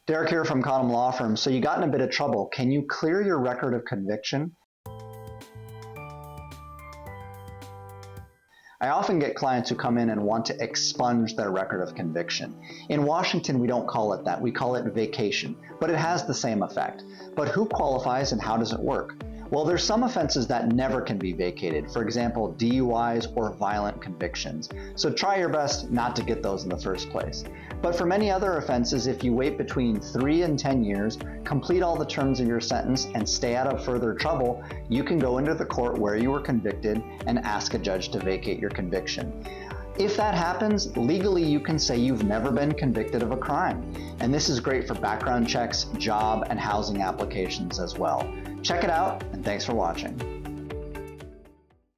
Derek here from Conom Law Firm. So you got in a bit of trouble. Can you clear your record of conviction? I often get clients who come in and want to expunge their record of conviction. In Washington, we don't call it that. We call it vacation, but it has the same effect. But who qualifies and how does it work? Well, there's some offenses that never can be vacated. For example, DUIs or violent convictions. So try your best not to get those in the first place. But for many other offenses, if you wait between 3 and 10 years, complete all the terms of your sentence, and stay out of further trouble, you can go into the court where you were convicted and ask a judge to vacate your conviction. If that happens, legally you can say you've never been convicted of a crime. And this is great for background checks, job, and housing applications as well. Check it out, and thanks for watching.